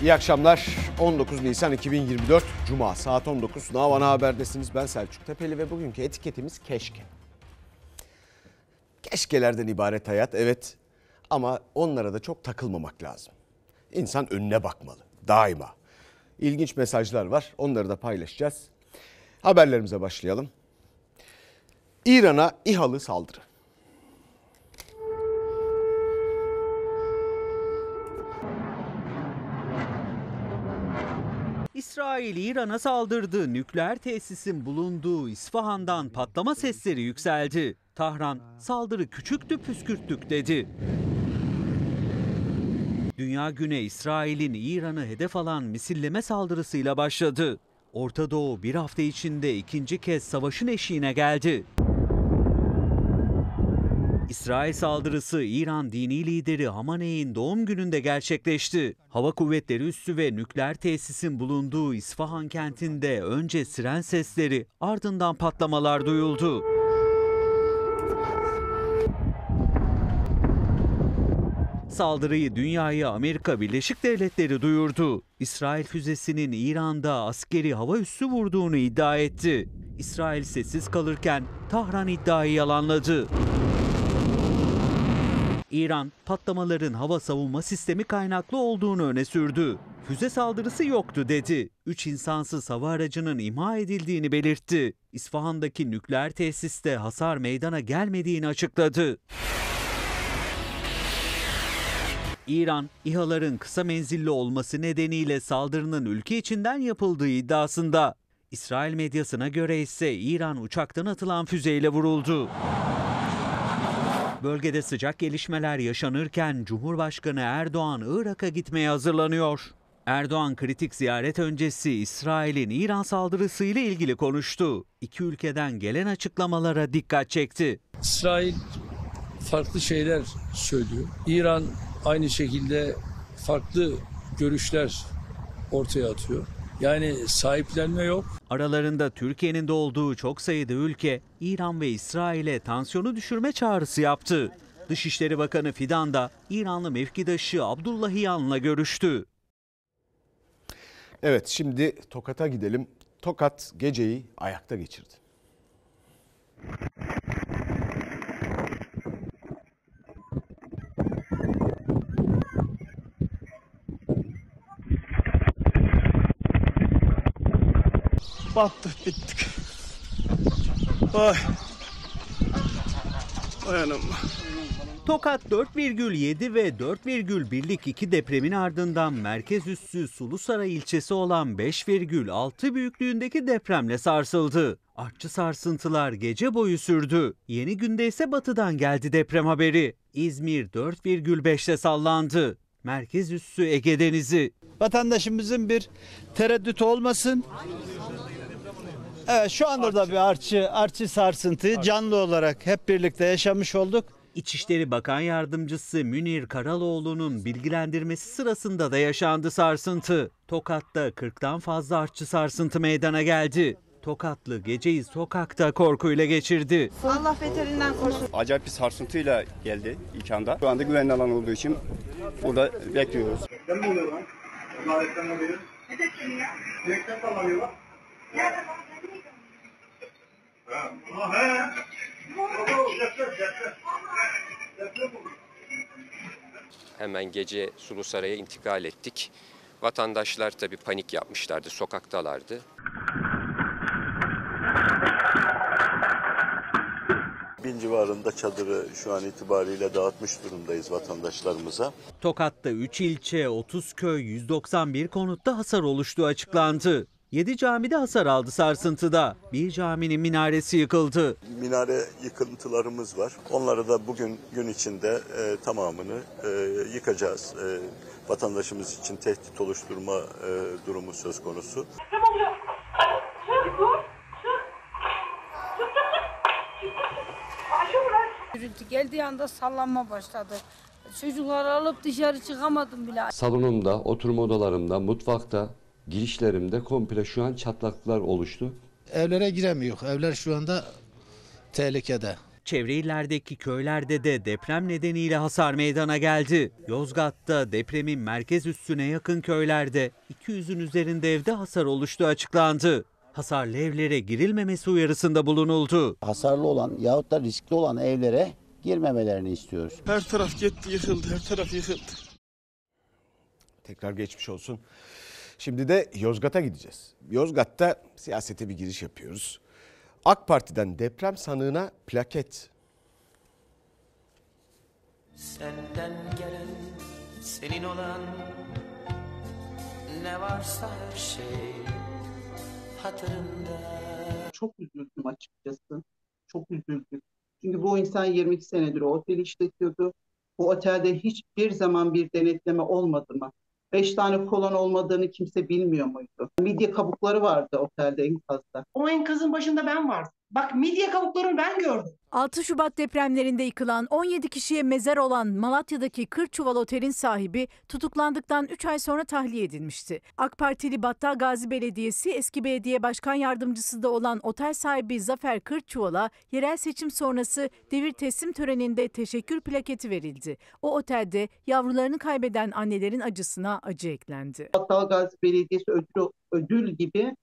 İyi akşamlar. 19 Nisan 2024 Cuma saat 19. Now Ana Haber'desiniz. Ben Selçuk Tepeli ve bugünkü etiketimiz keşke. Keşkelerden ibaret hayat, evet, ama onlara da çok takılmamak lazım. İnsan önüne bakmalı daima. İlginç mesajlar var, onları da paylaşacağız. Haberlerimize başlayalım. İran'a İHA'lı saldırı. İsrail İran'a saldırdı. Nükleer tesisin bulunduğu İsfahan'dan patlama sesleri yükseldi. Tahran, saldırı küçüktü, püskürttük dedi. Dünya güne İsrail'in İran'ı hedef alan misilleme saldırısıyla başladı. Orta Doğu bir hafta içinde ikinci kez savaşın eşiğine geldi. İsrail saldırısı İran dini lideri Hamaney'in doğum gününde gerçekleşti. Hava kuvvetleri üssü ve nükleer tesisin bulunduğu İsfahan kentinde önce siren sesleri, ardından patlamalar duyuldu. Saldırıyı dünyaya Amerika Birleşik Devletleri duyurdu. İsrail füzesinin İran'da askeri hava üssü vurduğunu iddia etti. İsrail sessiz kalırken Tahran iddiayı yalanladı. İran, patlamaların hava savunma sistemi kaynaklı olduğunu öne sürdü. Füze saldırısı yoktu dedi. 3 insansız hava aracının imha edildiğini belirtti. İsfahan'daki nükleer tesiste hasar meydana gelmediğini açıkladı. İran, İHA'ların kısa menzilli olması nedeniyle saldırının ülke içinden yapıldığı iddiasında. İsrail medyasına göre ise İran uçaktan atılan füzeyle vuruldu. Bölgede sıcak gelişmeler yaşanırken Cumhurbaşkanı Erdoğan Irak'a gitmeye hazırlanıyor. Erdoğan kritik ziyaret öncesi İsrail'in İran saldırısıyla ilgili konuştu. İki ülkeden gelen açıklamalara dikkat çekti. İsrail farklı şeyler söylüyor. İran aynı şekilde farklı görüşler ortaya atıyor. Yani sahiplenme yok. Aralarında Türkiye'nin de olduğu çok sayıda ülke İran ve İsrail'e tansiyonu düşürme çağrısı yaptı. Dışişleri Bakanı Fidan da İranlı mevkidaşı Abdullahiyan'la görüştü. Evet, şimdi Tokat'a gidelim. Tokat geceyi ayakta geçirdi. Battık, bittik. Ay. Dayanamam. Tokat 4,7 ve 4,1'lik iki depremin ardından merkez üssü Sulusaray ilçesi olan 5,6 büyüklüğündeki depremle sarsıldı. Artçı sarsıntılar gece boyu sürdü. Yeni günde ise batıdan geldi deprem haberi. İzmir 4,5'te sallandı. Merkez üssü Ege Denizi. Vatandaşımızın bir tereddütü olmasın. Evet, şu anda da bir artçı sarsıntıyı canlı olarak hep birlikte yaşamış olduk. İçişleri Bakan Yardımcısı Münir Karaloğlu'nun bilgilendirmesi sırasında da yaşandı sarsıntı. Tokat'ta 40'tan fazla artçı sarsıntı meydana geldi. Tokatlı geceyi sokakta korkuyla geçirdi. Allah beterinden korusun. Acayip bir sarsıntıyla geldi ilk anda. Şu anda güvenli alan olduğu için burada bekliyoruz. Ne oluyor lan? Allah ekran oluyor. Ne depremi ya? Direkten sallanıyorlar. Nerede bak? Hemen gece Sulusaray'a intikal ettik. Vatandaşlar tabii panik yapmışlardı, sokaktalardı. Bin civarında çadırı şu an itibariyle dağıtmış durumdayız vatandaşlarımıza. Tokat'ta 3 ilçe, 30 köy, 191 konutta hasar oluştuğu açıklandı. 7 camide hasar aldı sarsıntıda. Bir caminin minaresi yıkıldı. Minare yıkıntılarımız var. Onları da bugün gün içinde tamamını yıkacağız. Vatandaşımız için tehdit oluşturma durumu söz konusu. Gürültü geldiği anda sallanma başladı. Çocukları alıp dışarı çıkamadım bile. Salonumda, oturma odalarımda, mutfakta, girişlerimde komple şu an çatlaklar oluştu. Evlere giremiyor. Evler şu anda tehlikede. Çevre illerdeki köylerde de deprem nedeniyle hasar meydana geldi. Yozgat'ta depremin merkez üssüne yakın köylerde 200'ün üzerinde evde hasar oluştuğu açıklandı. Hasarlı evlere girilmemesi uyarısında bulunuldu. Hasarlı olan yahut da riskli olan evlere girmemelerini istiyoruz. Her taraf gitti, yıkıldı, her taraf yıkıldı. Tekrar geçmiş olsun. Şimdi de Yozgat'a gideceğiz. Yozgat'ta siyasete bir giriş yapıyoruz. AK Parti'den deprem sanığına plaket. Senden gelen, senin olan, ne varsa her şey hatırımda. Çok üzüldüm açıkçası. Çok üzüldüm. Çünkü bu insan 22 senedir o oteli işletiyordu. Bu otelde hiçbir zaman bir denetleme olmadı mı? 5 tane kolon olmadığını kimse bilmiyor muydu? Midye kabukları vardı otelde enkazda. O enkazın başında ben vardım. Bak midye kabuklarını ben gördüm. 6 Şubat depremlerinde yıkılan 17 kişiye mezar olan Malatya'daki Kırçuval Otel'in sahibi tutuklandıktan 3 ay sonra tahliye edilmişti. AK Partili Battalgazi Belediyesi eski belediye başkan yardımcısı da olan otel sahibi Zafer Kırçuval'a yerel seçim sonrası devir teslim töreninde teşekkür plaketi verildi. O otelde yavrularını kaybeden annelerin acısına acı eklendi. Battalgazi Belediyesi ödül gibi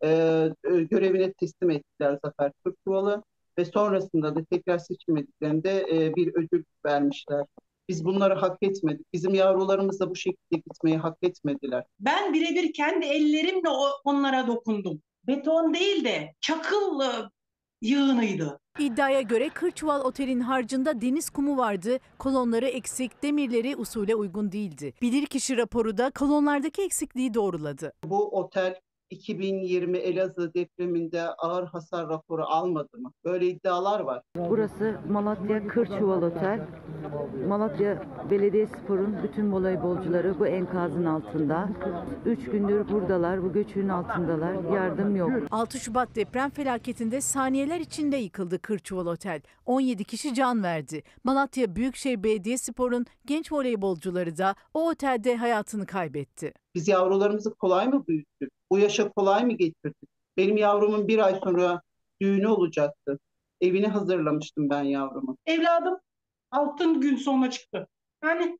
görevine teslim ettiler Zafer Kırçuval'ı ve sonrasında da tekrar seçilmediklerinde bir ödül vermişler. Biz bunları hak etmedik. Bizim yavrularımız da bu şekilde gitmeyi hak etmediler. Ben birebir kendi ellerimle onlara dokundum. Beton değil de çakıl yığınıydı. İddiaya göre Kırçuval Otel'in harcında deniz kumu vardı, kolonları eksik, demirleri usule uygun değildi. Bilirkişi raporu da kolonlardaki eksikliği doğruladı. Bu otel 2020 Elazığ depreminde ağır hasar raporu almadı mı? Böyle iddialar var. Burası Malatya Kırçuval Otel. Malatya Belediyespor'un bütün voleybolcuları bu enkazın altında. 3 gündür buradalar, bu göçüğün altındalar. Yardım yok. 6 Şubat deprem felaketinde saniyeler içinde yıkıldı Kırçuval Otel. 17 kişi can verdi. Malatya Büyükşehir Belediyespor'un genç voleybolcuları da o otelde hayatını kaybetti. Biz yavrularımızı kolay mı büyüttük? Bu yaşa kolay mı getirdik? Benim yavrumun 1 ay sonra düğünü olacaktı. Evini hazırlamıştım ben yavrumu. Evladım 6 gün sonra çıktı. Yani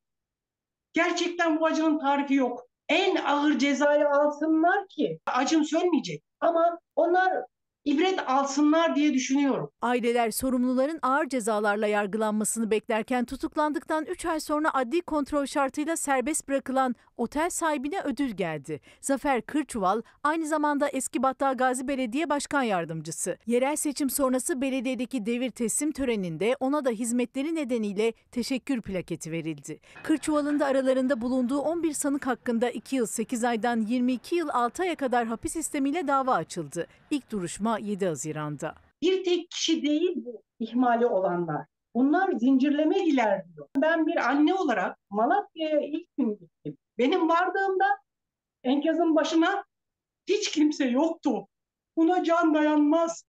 gerçekten bu acının tarifi yok. En ağır cezayı alsınlar ki acım sönmeyecek. Ama onlar ibret alsınlar diye düşünüyorum. Aileler sorumluların ağır cezalarla yargılanmasını beklerken tutuklandıktan 3 ay sonra adli kontrol şartıyla serbest bırakılan otel sahibine ödül geldi. Zafer Kırçuval aynı zamanda eski Battalgazi Belediye Başkan Yardımcısı. Yerel seçim sonrası belediyedeki devir teslim töreninde ona da hizmetleri nedeniyle teşekkür plaketi verildi. Kırçuval'ın da aralarında bulunduğu 11 sanık hakkında 2 yıl 8 aydan 22 yıl 6 aya kadar hapis sistemiyle dava açıldı. İlk duruşma 7 Haziran'da. Bir tek kişi değil bu ihmali olanlar. Bunlar zincirleme ilerliyor. Ben bir anne olarak Malatya'ya ilk gün gittim. Benim vardığımda enkazın başına hiç kimse yoktu. Buna can dayanmaz.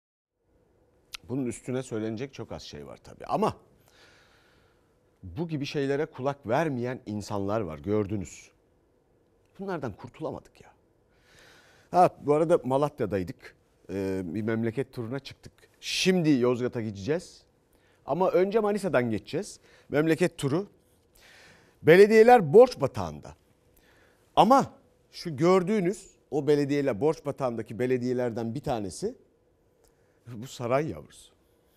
Bunun üstüne söylenecek çok az şey var tabii ama bu gibi şeylere kulak vermeyen insanlar var, gördünüz. Bunlardan kurtulamadık ya. Bu arada Malatya'daydık. Bir memleket turuna çıktık. Şimdi Yozgat'a gideceğiz. Ama önce Manisa'dan geçeceğiz. Memleket turu. Belediyeler borç batağında. Ama şu gördüğünüz o belediyeler, borç batağındaki belediyelerden bir tanesi bu saray yavrusu.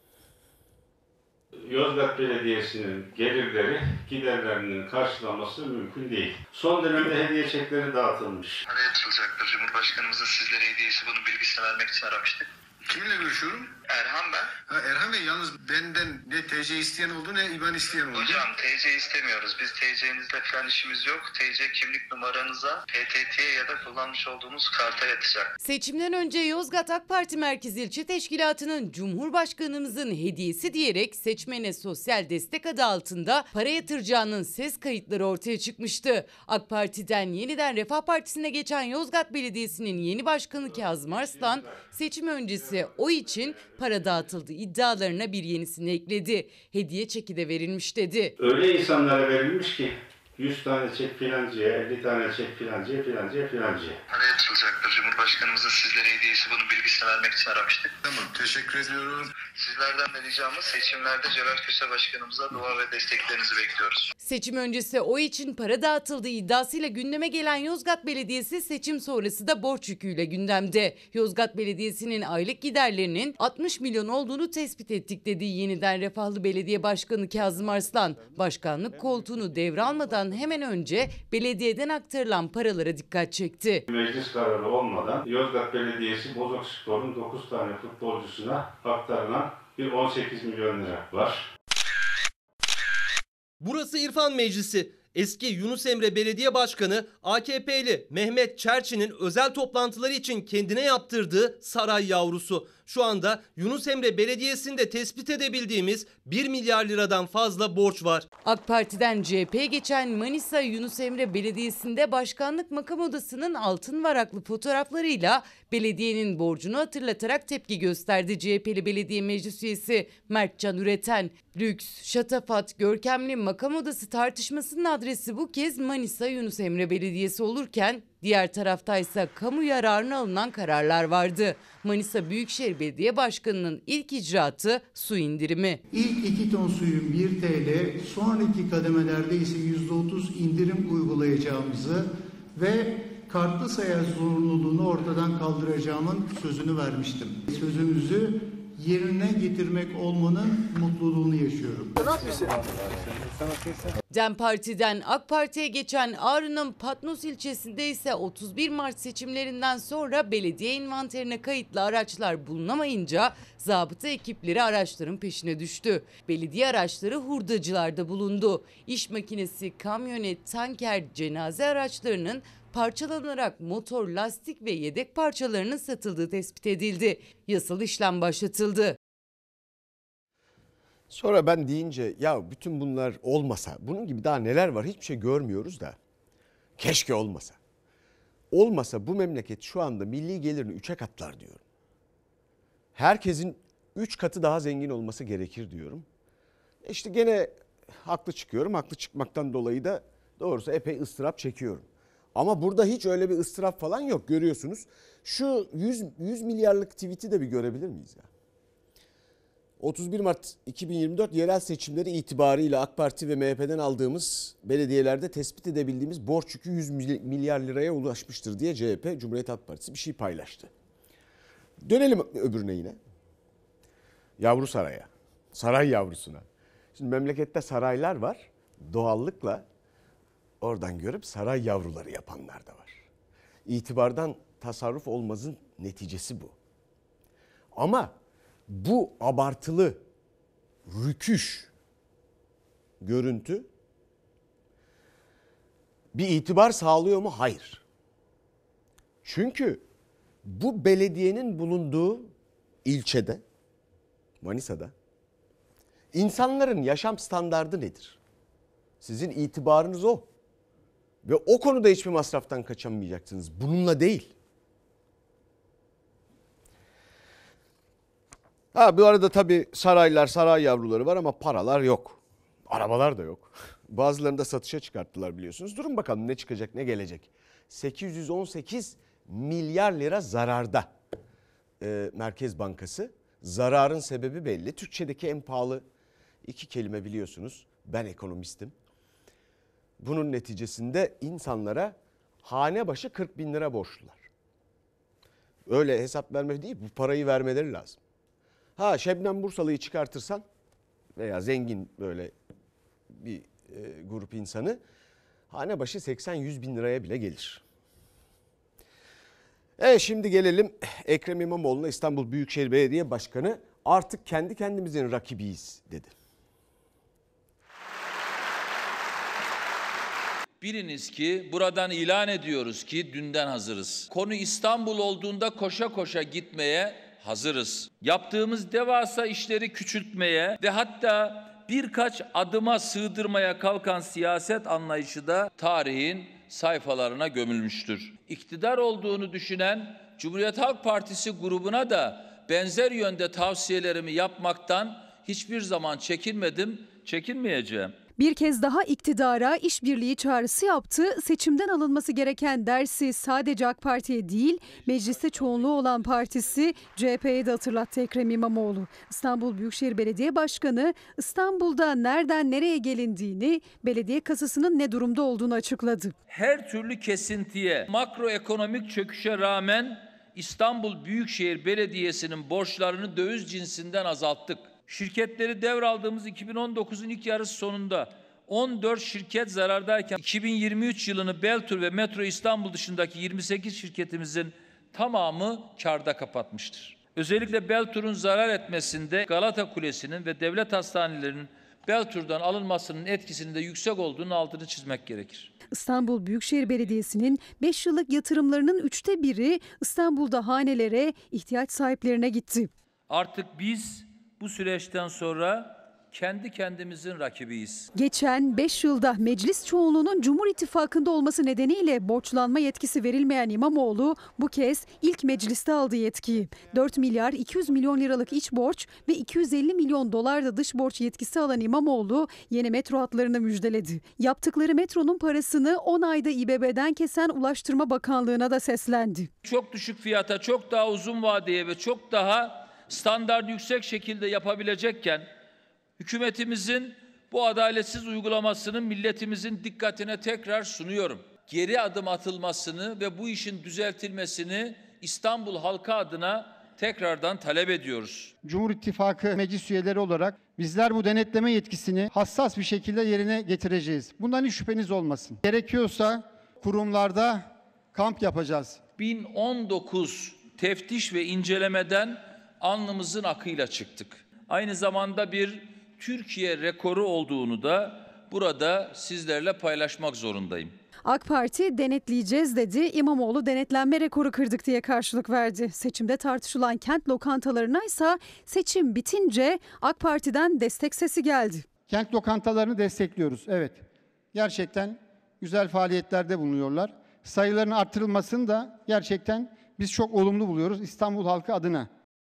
Yozgat Belediyesi'nin gelirleri giderlerinin karşılanması mümkün değil. Son dönemde hediye çekleri dağıtılmış. Para yatırılacaktır. Cumhurbaşkanımızın sizlere hediyesi, bunun bilgisini vermek için aramıştık. Kiminle görüşüyorum? Erhan ben. Erhan Bey, yalnız benden ne TC isteyen oldu ne IBAN isteyen oldu. Hocam TC istemiyoruz. Biz TC'nizle falan işimiz yok. TC kimlik numaranıza, PTT'ye ya da kullanmış olduğumuz karta yatacak. Seçimden önce Yozgat AK Parti Merkez İlçe Teşkilatı'nın Cumhurbaşkanımızın hediyesi diyerek seçmene sosyal destek adı altında para yatıracağının ses kayıtları ortaya çıkmıştı. AK Parti'den yeniden Refah Partisi'ne geçen Yozgat Belediyesi'nin yeni başkanı Kazım Arslan seçim öncesi o için para dağıtıldı iddialarına bir yenisini ekledi. Hediye çeki de verilmiş dedi. Öyle insanlara verilmiş ki 100 tane çek filancıya, 50 tane çek filancıya. Para yatırılacaktır. Cumhurbaşkanımızın sizlere hediyesi, bunun bilgisini vermek için aramıştık. Tamam, teşekkür ediyorum. Sizlerden de ricamız seçimlerde Celal Köse Başkanımıza dua ve desteklerinizi bekliyoruz. Seçim öncesi oy için para dağıtıldığı iddiasıyla gündeme gelen Yozgat Belediyesi seçim sonrası da borç yüküyle gündemde. Yozgat Belediyesi'nin aylık giderlerinin 60 milyon olduğunu tespit ettik dediği Yeniden Refahlı Belediye Başkanı Kazım Arslan, başkanlık koltuğunu devralmadan hemen önce belediyeden aktarılan paralara dikkat çekti. Meclis kararı olmadan Yozgat Belediyesi Bozokspor'un 9 tane futbolcusuna aktarılan bir 18 milyon lira var. Burası İrfan Meclisi. Eski Yunus Emre Belediye Başkanı AKP'li Mehmet Çerçi'nin özel toplantıları için kendine yaptırdığı saray yavrusu. Şu anda Yunus Emre Belediyesi'nde tespit edebildiğimiz 1 milyar liradan fazla borç var. AK Parti'den CHP'ye geçen Manisa Yunus Emre Belediyesi'nde başkanlık makam odasının altın varaklı fotoğraflarıyla belediyenin borcunu hatırlatarak tepki gösterdi CHP'li belediye meclis üyesi Mertcan Üreten. Lüks, şatafat, görkemli makam odası tartışmasının adresi bu kez Manisa Yunus Emre Belediyesi olurken diğer taraftaysa kamu yararına alınan kararlar vardı. Manisa Büyükşehir Belediye Başkanı'nın ilk icraatı su indirimi. İlk 2 ton suyun 1 TL, sonraki kademelerde ise %30 indirim uygulayacağımızı ve kartlı sayar zorunluluğunu ortadan kaldıracağımın sözünü vermiştim. Sözümüzü yerine getirmek olmanın mutluluğunu yaşıyorum. DEM Parti'den AK Parti'ye geçen Ağrı'nın Patnos ilçesinde ise 31 Mart seçimlerinden sonra belediye envanterine kayıtlı araçlar bulunamayınca zabıta ekipleri araçların peşine düştü. Belediye araçları hurdacılarda bulundu. İş makinesi, kamyonet, tanker, cenaze araçlarının parçalanarak motor, lastik ve yedek parçalarının satıldığı tespit edildi. Yasal işlem başlatıldı. Sonra ben deyince ya bütün bunlar olmasa, bunun gibi daha neler var hiçbir şey görmüyoruz da keşke olmasa. Olmasa bu memleket şu anda milli gelirini 3'e katlar diyorum. Herkesin 3 katı daha zengin olması gerekir diyorum. İşte gene haklı çıkıyorum. Haklı çıkmaktan dolayı da doğrusu epey ıstırap çekiyorum. Ama burada hiç öyle bir ıstırap falan yok, görüyorsunuz. Şu 100 milyarlık tweet'i de bir görebilir miyiz ya? 31 Mart 2024 yerel seçimleri itibarıyla AK Parti ve MHP'den aldığımız belediyelerde tespit edebildiğimiz borç yükü 100 milyar liraya ulaşmıştır diye CHP, Cumhuriyet Halk Partisi bir şey paylaştı. Dönelim öbürüne yine. Yavru saraya, saray yavrusuna. Şimdi memlekette saraylar var, doğallıkla oradan görüp saray yavruları yapanlar da var. İtibardan tasarruf olmazın neticesi bu. Ama bu abartılı, rüküş görüntü bir itibar sağlıyor mu? Hayır. Çünkü bu belediyenin bulunduğu ilçede, Manisa'da, insanların yaşam standardı nedir? Sizin itibarınız o. Ve o konuda hiçbir masraftan kaçamayacaksınız. Bununla değil. Bu arada tabii saraylar, saray yavruları var ama paralar yok. Arabalar da yok. Bazılarını da satışa çıkarttılar biliyorsunuz. Durun bakalım ne çıkacak, ne gelecek. 818 milyar lira zararda Merkez Bankası. Zararın sebebi belli. Türkçedeki en pahalı 2 kelime biliyorsunuz. Ben ekonomistim. Bunun neticesinde insanlara hane başı 40 bin lira borçlular. Öyle hesap verme değil, bu parayı vermeleri lazım. Şebnem Bursalı'yı çıkartırsan veya zengin böyle bir grup insanı hane başı 80-100 bin liraya bile gelir. Şimdi gelelim Ekrem İmamoğlu'na. İstanbul Büyükşehir Belediye Başkanı artık kendi kendimizin rakibiyiz dedi. Biliniz ki buradan ilan ediyoruz ki dünden hazırız. Konu İstanbul olduğunda koşa koşa gitmeye hazırız. Yaptığımız devasa işleri küçültmeye ve hatta birkaç adıma sığdırmaya kalkan siyaset anlayışı da tarihin sayfalarına gömülmüştür. İktidar olduğunu düşünen Cumhuriyet Halk Partisi grubuna da benzer yönde tavsiyelerimi yapmaktan hiçbir zaman çekinmedim, çekinmeyeceğim. Bir kez daha iktidara işbirliği çağrısı yaptı. Seçimden alınması gereken dersi sadece AK Parti'ye değil, mecliste çoğunluğu olan partisi CHP'ye de hatırlattı Ekrem İmamoğlu. İstanbul Büyükşehir Belediye Başkanı İstanbul'da nereden nereye gelindiğini, belediye kasasının ne durumda olduğunu açıkladı. Her türlü kesintiye, makroekonomik çöküşe rağmen İstanbul Büyükşehir Belediyesi'nin borçlarını döviz cinsinden azalttık. Şirketleri devraldığımız 2019'un ilk yarısı sonunda 14 şirket zarardayken 2023 yılını Beltur ve Metro İstanbul dışındaki 28 şirketimizin tamamı kârda kapatmıştır. Özellikle Beltur'un zarar etmesinde Galata Kulesi'nin ve devlet hastanelerinin Beltur'dan alınmasının etkisinin de yüksek olduğunun altını çizmek gerekir. İstanbul Büyükşehir Belediyesi'nin 5 yıllık yatırımlarının 1/3'ü İstanbul'da hanelere, ihtiyaç sahiplerine gitti. Artık biz bu süreçten sonra kendi kendimizin rakibiyiz. Geçen 5 yılda meclis çoğunluğunun Cumhur İttifakı'nda olması nedeniyle borçlanma yetkisi verilmeyen İmamoğlu bu kez ilk mecliste aldı yetkiyi. 4 milyar 200 milyon liralık iç borç ve 250 milyon dolar da dış borç yetkisi alan İmamoğlu yeni metro hatlarını müjdeledi. Yaptıkları metronun parasını 10 ayda İBB'den kesen Ulaştırma Bakanlığı'na da seslendi. Çok düşük fiyata, çok daha uzun vadeye ve çok daha standart yüksek şekilde yapabilecekken hükümetimizin bu adaletsiz uygulamasının milletimizin dikkatine tekrar sunuyorum. Geri adım atılmasını ve bu işin düzeltilmesini İstanbul halkı adına tekrardan talep ediyoruz. Cumhur İttifakı meclis üyeleri olarak bizler bu denetleme yetkisini hassas bir şekilde yerine getireceğiz. Bundan hiç şüpheniz olmasın. Gerekiyorsa kurumlarda kamp yapacağız. 1019 teftiş ve incelemeden alnımızın akıyla çıktık. Aynı zamanda bir Türkiye rekoru olduğunu da burada sizlerle paylaşmak zorundayım. AK Parti denetleyeceğiz dedi. İmamoğlu denetlenme rekoru kırdık diye karşılık verdi. Seçimde tartışılan kent lokantalarına ise seçim bitince AK Parti'den destek sesi geldi. Kent lokantalarını destekliyoruz. Evet. Gerçekten güzel faaliyetlerde bulunuyorlar. Sayıların artırılmasını da gerçekten biz çok olumlu buluyoruz İstanbul halkı adına.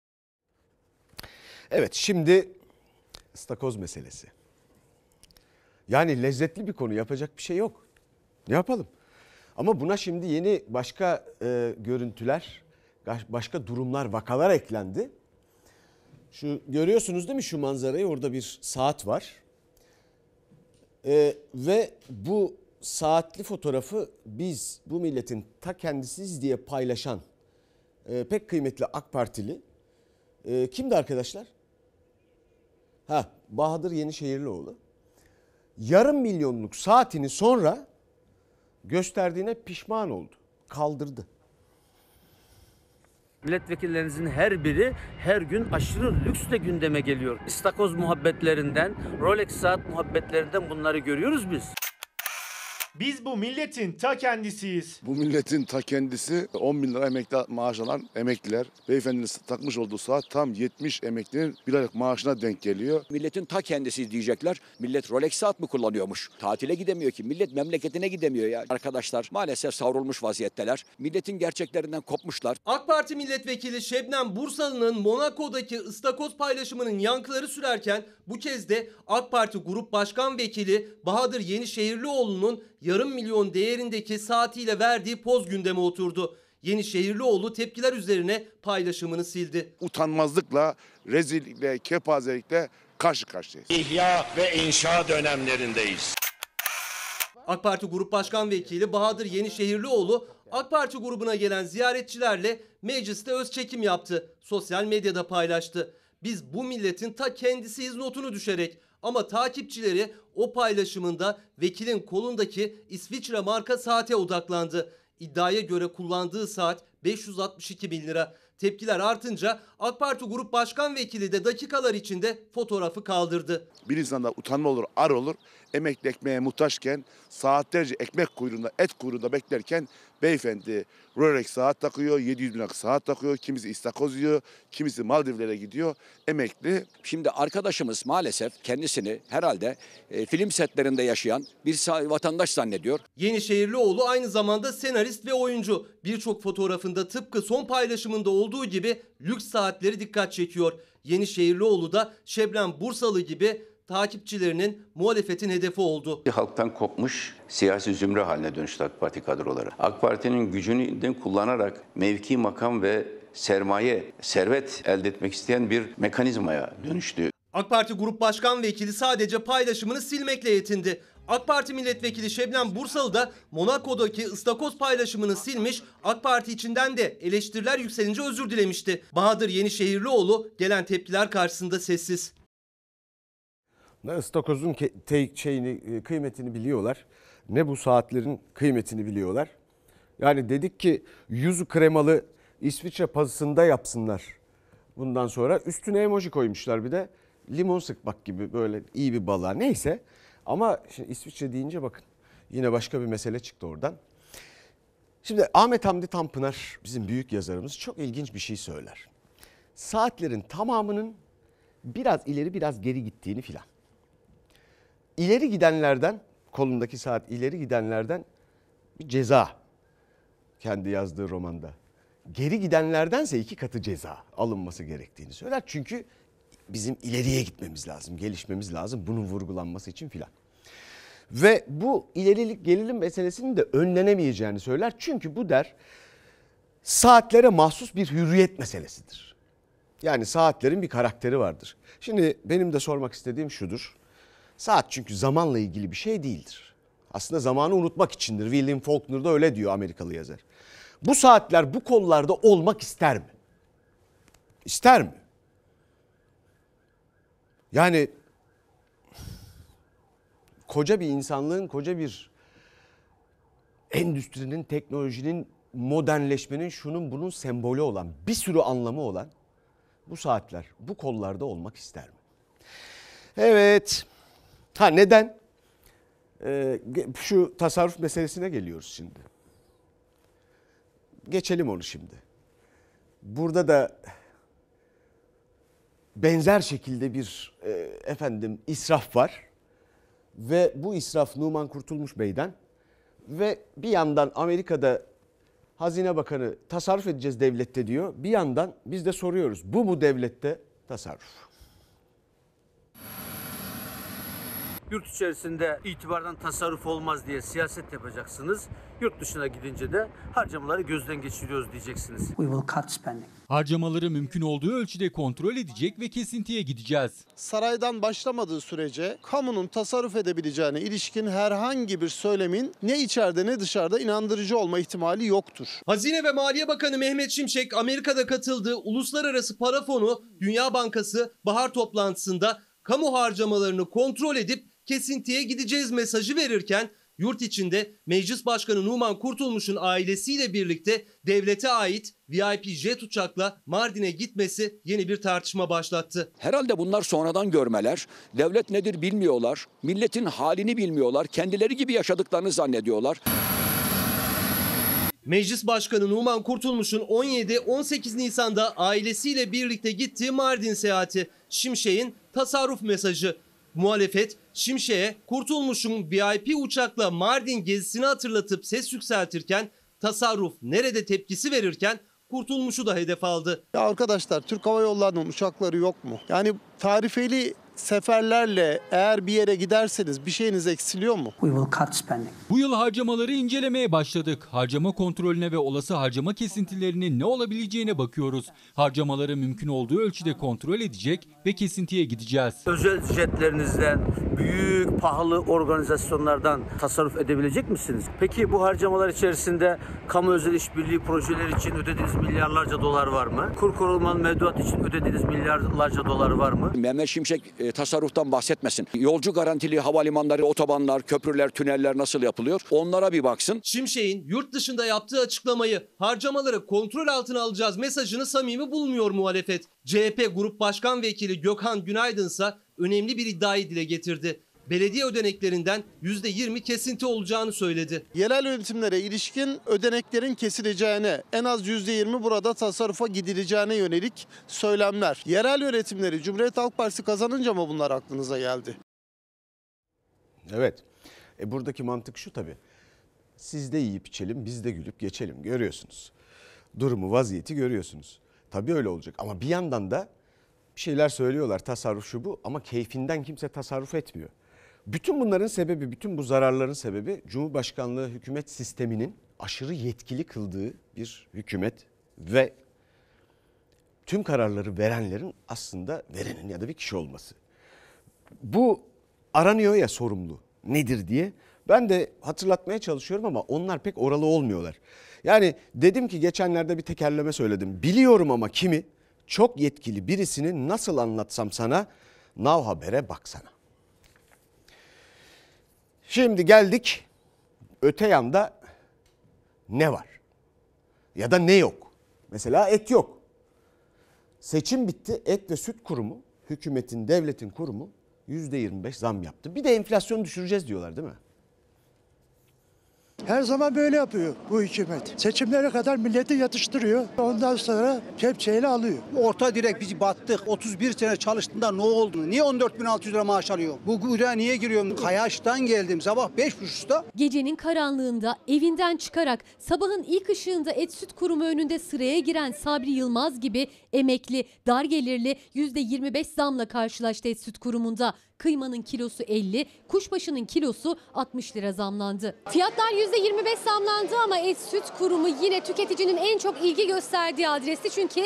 Evet, şimdi ıstakoz meselesi. Yani lezzetli bir konu, yapacak bir şey yok. Ne yapalım? Ama buna şimdi yeni başka görüntüler, başka durumlar, vakalar eklendi. Şu görüyorsunuz değil mi şu manzarayı? Orada bir saat var. Ve bu saatli fotoğrafı biz bu milletin ta kendisiyiz diye paylaşan pek kıymetli AK Partili kimdi arkadaşlar? Bahadır Yenişehirlioğlu. Yarım milyonluk saatini sonra gösterdiğine pişman oldu. Kaldırdı. Milletvekillerinizin her biri her gün aşırı lüksle gündeme geliyor. İstakoz muhabbetlerinden, Rolex saat muhabbetlerinden bunları görüyoruz biz. Biz bu milletin ta kendisiyiz. Bu milletin ta kendisi 10 bin lira emekli maaş alan emekliler. Beyefendinin takmış olduğu saat tam 70 emeklinin bir aylık maaşına denk geliyor. Milletin ta kendisi diyecekler. Millet Rolex saat mi kullanıyormuş? Tatile gidemiyor ki. Millet memleketine gidemiyor ya. Arkadaşlar maalesef savrulmuş vaziyetteler. Milletin gerçeklerinden kopmuşlar. AK Parti milletvekili Şebnem Bursalı'nın Monaco'daki ıstakoz paylaşımının yankıları sürerken bu kez de AK Parti Grup Başkan Vekili Bahadır Yenişehirlioğlu'nun yarım milyon değerindeki saatiyle verdiği poz gündeme oturdu. Yenişehirlioğlu tepkiler üzerine paylaşımını sildi. Utanmazlıkla, rezillikle, kepazelikle karşı karşıyayız. İhya ve inşa dönemlerindeyiz. AK Parti Grup Başkan Vekili Bahadır Yenişehirlioğlu AK Parti grubuna gelen ziyaretçilerle mecliste öz çekim yaptı. Sosyal medyada paylaştı. Biz bu milletin ta kendisiyiz notunu düşerek ama takipçileri o paylaşımında vekilin kolundaki İsviçre marka saate odaklandı. İddiaya göre kullandığı saat 562 bin lira. Tepkiler artınca AK Parti Grup Başkan Vekili de dakikalar içinde fotoğrafı kaldırdı. Bir insanda utanma olur, ar olur. Emekli ekmeğe muhtaçken, saatlerce ekmek kuyruğunda, et kuyruğunda beklerken beyefendi Rolex saat takıyor, 700 bin liralık saat takıyor. Kimisi istakoz yiyor, kimisi Maldivlere gidiyor. Emekli. Şimdi arkadaşımız maalesef kendisini herhalde film setlerinde yaşayan bir vatandaş zannediyor. Yenişehirlioğlu aynı zamanda senarist ve oyuncu. Birçok fotoğrafında tıpkı son paylaşımında olduğu gibi lüks saatleri dikkat çekiyor. Yenişehirlioğlu da Şebnem Bursalı gibi takipçilerinin muhalefetin hedefi oldu. Halktan kopmuş siyasi zümre haline dönüştü AK Parti kadroları. AK Parti'nin gücünü kullanarak mevki, makam ve servet elde etmek isteyen bir mekanizmaya dönüştü. AK Parti Grup Başkan Vekili sadece paylaşımını silmekle yetindi. AK Parti Milletvekili Şebnem Bursalı da Monaco'daki ıstakoz paylaşımını silmiş, AK Parti içinden de eleştiriler yükselince özür dilemişti. Bahadır Yenişehirlioğlu gelen tepkiler karşısında sessiz. Ne ıstakozun kıymetini biliyorlar, ne bu saatlerin kıymetini biliyorlar. Yani dedik ki yüzü kremalı İsviçre pazısında yapsınlar. Bundan sonra üstüne emoji koymuşlar, bir de limon sıkmak gibi böyle iyi bir balığa, neyse. Ama şimdi İsviçre deyince bakın yine başka bir mesele çıktı oradan. Şimdi Ahmet Hamdi Tanpınar, bizim büyük yazarımız, çok ilginç bir şey söyler. Saatlerin tamamının biraz ileri biraz geri gittiğini filan. İleri gidenlerden, kolundaki saat ileri gidenlerden bir ceza, kendi yazdığı romanda. Geri gidenlerdense 2 katı ceza alınması gerektiğini söyler. Çünkü bizim ileriye gitmemiz lazım, gelişmemiz lazım bunun vurgulanması için filan. Ve bu ilerilik gerilim meselesinin de önlenemeyeceğini söyler. Çünkü bu der saatlere mahsus bir hürriyet meselesidir. Yani saatlerin bir karakteri vardır. Şimdi benim de sormak istediğim şudur. Saat çünkü zamanla ilgili bir şey değildir. Aslında zamanı unutmak içindir. William Faulkner da öyle diyor, Amerikalı yazar. Bu saatler bu kollarda olmak ister mi? İster mi? Yani koca bir insanlığın, koca bir endüstrinin, teknolojinin, modernleşmenin, şunun bunun sembolü olan, bir sürü anlamı olan bu saatler bu kollarda olmak ister mi? Evet. Neden? Şu tasarruf meselesine geliyoruz şimdi. Geçelim onu şimdi. Burada da benzer şekilde bir israf var. Ve bu israf Numan Kurtulmuş Bey'den ve bir yandan Amerika'da Hazine Bakanı tasarruf edeceğiz devlette diyor. Bir yandan biz de soruyoruz, bu mu devlette tasarruf? Yurt içerisinde itibardan tasarruf olmaz diye siyaset yapacaksınız. Yurt dışına gidince de harcamaları gözden geçiriyoruz diyeceksiniz. We will cut spending. Harcamaları mümkün olduğu ölçüde kontrol edecek ve kesintiye gideceğiz. Saraydan başlamadığı sürece kamunun tasarruf edebileceğine ilişkin herhangi bir söylemin ne içeride ne dışarıda inandırıcı olma ihtimali yoktur. Hazine ve Maliye Bakanı Mehmet Şimşek Amerika'da katıldığı Uluslararası Para Fonu Dünya Bankası bahar toplantısında kamu harcamalarını kontrol edip kesintiye gideceğiz mesajı verirken yurt içinde Meclis Başkanı Numan Kurtulmuş'un ailesiyle birlikte devlete ait VIP jet uçakla Mardin'e gitmesi yeni bir tartışma başlattı. Herhalde bunlar sonradan görmeler. Devlet nedir bilmiyorlar. Milletin halini bilmiyorlar. Kendileri gibi yaşadıklarını zannediyorlar. Meclis Başkanı Numan Kurtulmuş'un 17-18 Nisan'da ailesiyle birlikte gittiği Mardin seyahati, Şimşek'in tasarruf mesajı. Muhalefet Şimşek'e Kurtulmuş'un VIP uçakla Mardin gezisini hatırlatıp ses yükseltirken, tasarruf nerede tepkisi verirken Kurtulmuş'u da hedef aldı. Ya arkadaşlar, Türk Hava Yolları'nın uçakları yok mu? Yani tarifeli seferlerle eğer bir yere giderseniz bir şeyiniz eksiliyor mu? We will cut spending. Bu yıl harcamaları incelemeye başladık. Harcama kontrolüne ve olası harcama kesintilerinin ne olabileceğine bakıyoruz. Harcamaları mümkün olduğu ölçüde kontrol edecek ve kesintiye gideceğiz. Özel jetlerinizden, büyük pahalı organizasyonlardan tasarruf edebilecek misiniz? Peki bu harcamalar içerisinde kamu özel işbirliği projeleri için ödediğiniz milyarlarca dolar var mı? Kur korumalı mevduat için ödediğiniz milyarlarca dolar var mı? Mehmet Şimşek tasarruftan bahsetmesin. Yolcu garantili havalimanları, otobanlar, köprüler, tüneller nasıl yapılıyor? Onlara bir baksın. Şimşek'in yurt dışında yaptığı açıklamayı, harcamaları kontrol altına alacağız mesajını samimi bulmuyor muhalefet. CHP Grup Başkan Vekili Gökhan Günaydın ise önemli bir iddiayı dile getirdi. Belediye ödeneklerinden %20 kesinti olacağını söyledi. Yerel yönetimlere ilişkin ödeneklerin kesileceğine, en az %20 burada tasarrufa gidileceğine yönelik söylemler. Yerel yönetimleri Cumhuriyet Halk Partisi kazanınca mı bunlar aklınıza geldi? Evet. Buradaki mantık şu tabii. Siz de yiyip içelim, biz de gülüp geçelim. Görüyorsunuz. Durumu, vaziyeti görüyorsunuz. Tabii öyle olacak ama bir yandan da bir şeyler söylüyorlar, tasarruf şu bu, ama keyfinden kimse tasarruf etmiyor. Bütün bunların sebebi, bütün bu zararların sebebi Cumhurbaşkanlığı hükümet sisteminin aşırı yetkili kıldığı bir hükümet ve tüm kararları verenlerin aslında verenin ya da bir kişi olması. Bu aranıyor ya sorumlu nedir diye. Ben de hatırlatmaya çalışıyorum ama onlar pek oralı olmuyorlar. Yani dedim ki geçenlerde bir tekerleme söyledim. Biliyorum ama kimi, çok yetkili birisini nasıl anlatsam sana, Now Haber'e baksana. Şimdi geldik öte yanda ne var ya da ne yok. Mesela et yok. Seçim bitti, Et ve Süt Kurumu, hükümetin, devletin kurumu %25 zam yaptı. Bir de enflasyonu düşüreceğiz diyorlar değil mi? Her zaman böyle yapıyor bu hükümet. Seçimlere kadar milleti yatıştırıyor. Ondan sonra kepçeyle alıyor. Orta direkt biz battık. 31 sene çalıştığında ne oldu? Niye 14.600 lira maaş alıyor? Bu buraya niye giriyorum? Kayaş'tan geldim sabah 5.30'da. Gecenin karanlığında evinden çıkarak sabahın ilk ışığında Et Süt Kurumu önünde sıraya giren Sabri Yılmaz gibi emekli, dar gelirli %25 zamla karşılaştı Et Süt Kurumu'nda. Kıymanın kilosu 50, kuşbaşının kilosu 60 lira zamlandı. Fiyatlar %25 zamlandı ama Et Süt Kurumu yine tüketicinin en çok ilgi gösterdiği adresti. Çünkü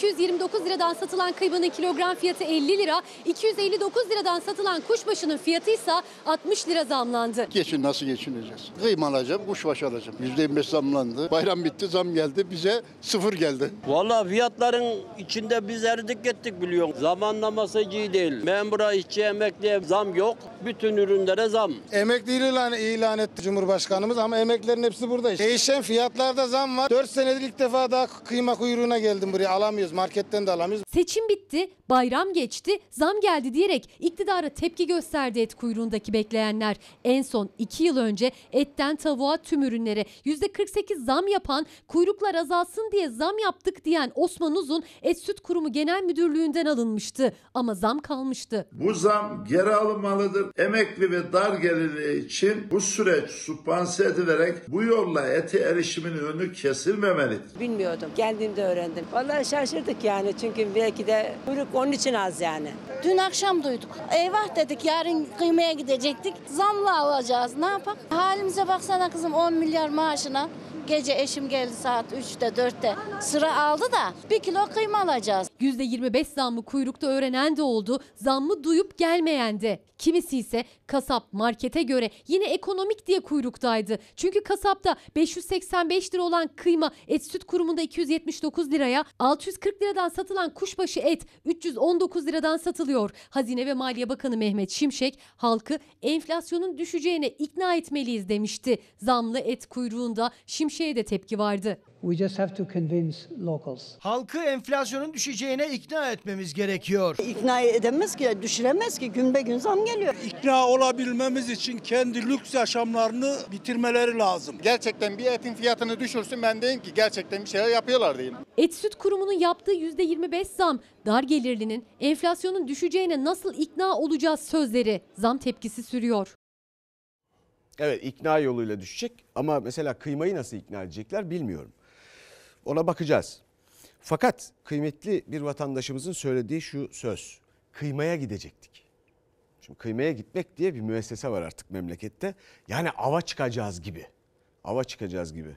229 liradan satılan kıymanın kilogram fiyatı 50 lira, 259 liradan satılan kuşbaşının fiyatı ise 60 lira zamlandı. Nasıl geçineceğiz? Kıyma alacağım, kuşbaşı alacağım. %25 zamlandı. Bayram bitti, zam geldi. Bize 0 geldi. Vallahi fiyatların içinde biz eridik gittik biliyorsun. Zamanlaması iyi değil. Memura, işçi, emekliye zam yok. Bütün ürünlere zam. Emekli ilan etti Cumhurbaşkanımız ama emeklilerin hepsi burada. Değişen fiyatlarda zam var. 4 senedir ilk defa daha kıyma kuyruğuna geldim buraya. Alamıyoruz, marketten de alamıyoruz. Seçim bitti, bayram geçti, zam geldi diyerek iktidara tepki gösterdi et kuyruğundaki bekleyenler. En son 2 yıl önce etten tavuğa tüm ürünlere %48 zam yapan, kuyruklar azalsın diye zam yaptık diyen Osman Uzun Et Süt Kurumu Genel Müdürlüğü'nden alınmıştı. Ama zam kalmıştı. Bu zam geri alınmalıdır. Emekli ve dar gelirli için bu süreç sübvanse edilerek bu yolla ete erişimin önü kesilmemelidir. Bilmiyordum. Geldiğimde öğrendim. Vallahi şaşırdık yani çünkü belki de kuyruk onun için az yani. Dün akşam duyduk. Eyvah dedik, yarın kıymaya gidecektik. Zamla alacağız, ne yapalım? Halimize baksana kızım, 10 milyar maaşına. Gece eşim geldi saat 3'te 4'te sıra aldı da 1 kilo kıyma alacağız. %25 zammı kuyrukta öğrenen de oldu, zammı duyup gelmeyen de. Kimisi ise kasap markete göre yine ekonomik diye kuyruktaydı. Çünkü kasapta 585 lira olan kıyma Et Süt Kurumu'nda 279 liraya, 640 liradan satılan kuşbaşı et 319 liradan satılıyor. Hazine ve Maliye Bakanı Mehmet Şimşek halkı enflasyonun düşeceğine ikna etmeliyiz demişti. Zamlı et kuyruğunda Şimşek'e de tepki vardı. We just have to convince locals. Halkı enflasyonun düşeceğine ikna etmemiz gerekiyor. İkna edemez ki, düşüremez ki, gün be gün zam geliyor. İkna olabilmemiz için kendi lüks yaşamlarını bitirmeleri lazım. Gerçekten bir etin fiyatını düşürsün, ben diyeyim ki gerçekten bir şeyler yapıyorlar diyeyim. Et Süt Kurumu'nun yaptığı %25 zam, dar gelirlinin enflasyonun düşeceğine nasıl ikna olacağız sözleri, zam tepkisi sürüyor. Evet, ikna yoluyla düşecek ama mesela kıymayı nasıl ikna edecekler bilmiyorum. Ona bakacağız. Fakat kıymetli bir vatandaşımızın söylediği şu söz. Kıymaya gidecektik. Şimdi kıymaya gitmek diye bir müessese var artık memlekette. Yani ava çıkacağız gibi. Ava çıkacağız gibi.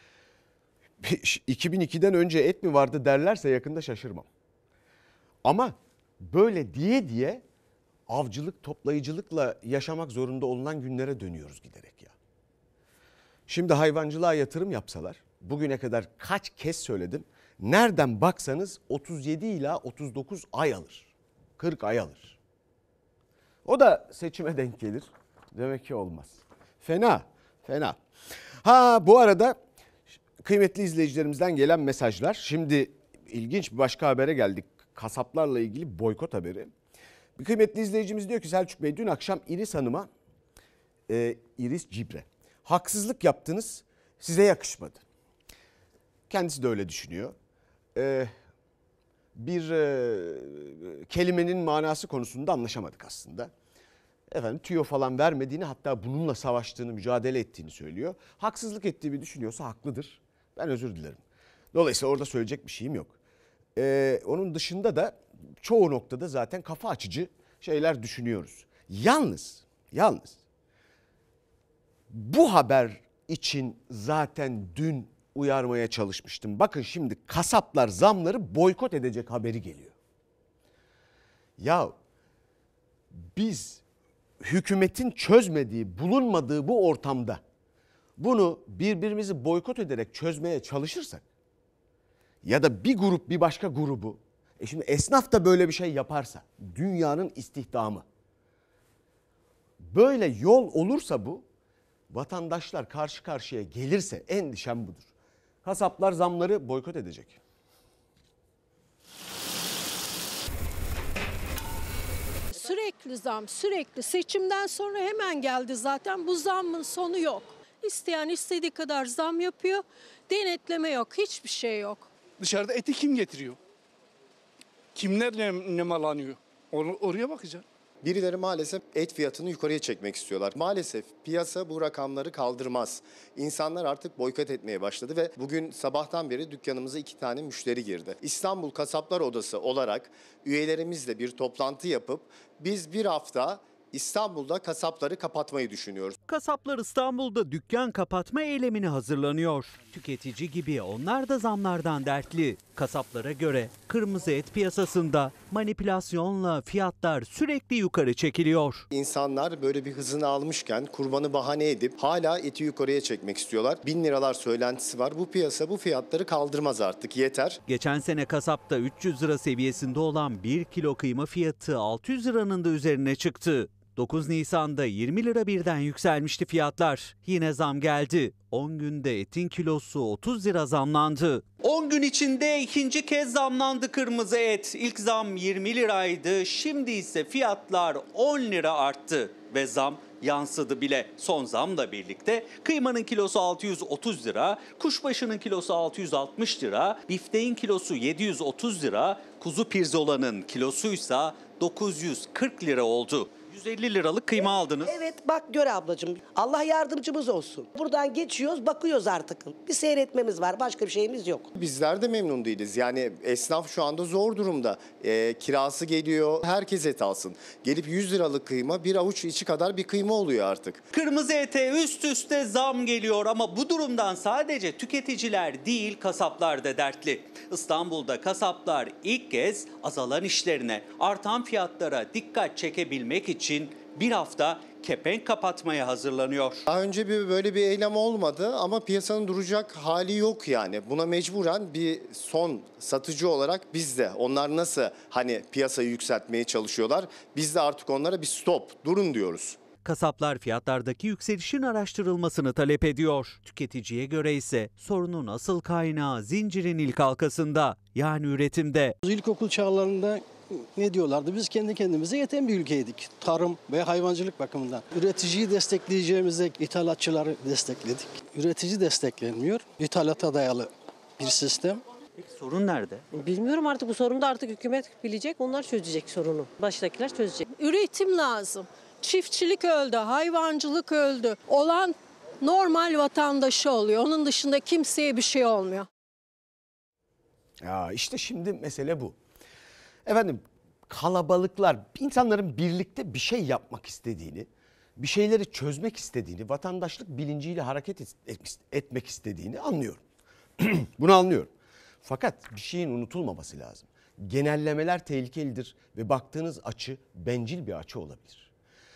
2002'den önce et mi vardı derlerse yakında şaşırmam. Ama böyle diye avcılık, toplayıcılıkla yaşamak zorunda olunan günlere dönüyoruz giderek ya. Şimdi hayvancılığa yatırım yapsalar, bugüne kadar kaç kez söyledim, nereden baksanız 37 ila 39 ay alır. 40 ay alır. O da seçime denk gelir. Demek ki olmaz. Fena. Ha bu arada kıymetli izleyicilerimizden gelen mesajlar. Şimdi ilginç bir başka habere geldik. Kasaplarla ilgili boykot haberi. Bir kıymetli izleyicimiz diyor ki Selçuk Bey, dün akşam İris Hanım'a, İris Cibre, haksızlık yaptınız, size yakışmadı. Kendisi de öyle düşünüyor. Bir kelimenin manası konusunda anlaşamadık aslında. Efendim tüyo falan vermediğini, hatta bununla savaştığını, mücadele ettiğini söylüyor. Haksızlık ettiğimi düşünüyorsa haklıdır. Ben özür dilerim. Dolayısıyla orada söyleyecek bir şeyim yok. Onun dışında da çoğu noktada zaten kafa açıcı şeyler düşünüyoruz. Yalnız bu haber için zaten dün uyarmaya çalışmıştım. Bakın şimdi kasaplar zamları boykot edecek haberi geliyor. Ya biz hükümetin çözmediği, bulunmadığı bu ortamda bunu birbirimizi boykot ederek çözmeye çalışırsak ya da bir grup bir başka grubu, şimdi esnaf da böyle bir şey yaparsa dünyanın istihdamı, böyle yol olursa bu, vatandaşlar karşı karşıya gelirse endişem budur. Kasaplar zamları boykot edecek. Sürekli zam, sürekli seçimden sonra hemen geldi zaten, bu zammın sonu yok. İsteyen istediği kadar zam yapıyor, denetleme yok, hiçbir şey yok. Dışarıda eti kim getiriyor? Kimler nemalanıyor? Oraya bakacağım. Birileri maalesef et fiyatını yukarıya çekmek istiyorlar. Maalesef piyasa bu rakamları kaldırmaz. İnsanlar artık boykot etmeye başladı ve bugün sabahtan beri dükkanımıza 2 tane müşteri girdi. İstanbul Kasaplar Odası olarak üyelerimizle bir toplantı yapıp biz bir hafta İstanbul'da kasapları kapatmayı düşünüyoruz. Kasaplar İstanbul'da dükkan kapatma eylemine hazırlanıyor. Tüketici gibi onlar da zamlardan dertli. Kasaplara göre kırmızı et piyasasında manipülasyonla fiyatlar sürekli yukarı çekiliyor. İnsanlar böyle bir hızını almışken kurbanı bahane edip hala eti yukarıya çekmek istiyorlar. 1000 liralar söylentisi var. Bu piyasa bu fiyatları kaldırmaz artık, yeter. Geçen sene kasapta 300 lira seviyesinde olan 1 kilo kıyma fiyatı 600 liranın da üzerine çıktı. 9 Nisan'da 20 lira birden yükselmişti fiyatlar. Yine zam geldi. 10 günde etin kilosu 30 lira zamlandı. 10 gün içinde ikinci kez zamlandı kırmızı et. İlk zam 20 liraydı. Şimdi ise fiyatlar 10 lira arttı ve zam yansıdı bile. Son zamla birlikte kıymanın kilosu 630 lira, kuşbaşının kilosu 660 lira, bifteğin kilosu 730 lira, kuzu pirzolanın kilosuysa 940 lira oldu. 150 liralık kıyma aldınız. Evet, bak gör ablacığım. Allah yardımcımız olsun. Buradan geçiyoruz, bakıyoruz artık. Bir seyretmemiz var, başka bir şeyimiz yok. Bizler de memnun değiliz. Yani esnaf şu anda zor durumda. Kirası geliyor, herkes et alsın. Gelip 100 liralık kıyma bir avuç içi kadar bir kıyma oluyor artık. Kırmızı ete üst üste zam geliyor ama bu durumdan sadece tüketiciler değil, kasaplar da dertli. İstanbul'da kasaplar ilk kez azalan işlerine, artan fiyatlara dikkat çekebilmek için bir hafta kepenk kapatmaya hazırlanıyor. Daha önce böyle bir eylem olmadı ama piyasanın duracak hali yok yani. Buna mecburen bir son satıcı olarak biz de, onlar nasıl hani piyasayı yükseltmeye çalışıyorlar, biz de artık onlara bir stop, durun diyoruz. Kasaplar fiyatlardaki yükselişin araştırılmasını talep ediyor. Tüketiciye göre ise sorunun asıl kaynağı zincirin ilk halkasında, yani üretimde. İlkokul çağlarında ne diyorlardı? Biz kendi kendimize yeten bir ülkeydik. Tarım ve hayvancılık bakımından. Üreticiyi destekleyeceğimize ithalatçıları destekledik. Üretici desteklenmiyor. İthalata dayalı bir sistem. Peki sorun nerede? Bilmiyorum, artık bu sorunu da artık hükümet bilecek, onlar çözecek sorunu. Baştakiler çözecek. Üretim lazım. Çiftçilik öldü, hayvancılık öldü. Olan normal vatandaşı oluyor. Onun dışında kimseye bir şey olmuyor. Ya işte şimdi mesele bu. Efendim, kalabalıklar, insanların birlikte bir şey yapmak istediğini, bir şeyleri çözmek istediğini, vatandaşlık bilinciyle hareket etmek istediğini anlıyorum. Bunu anlıyorum. Fakat bir şeyin unutulmaması lazım. Genellemeler tehlikelidir ve baktığınız açı bencil bir açı olabilir.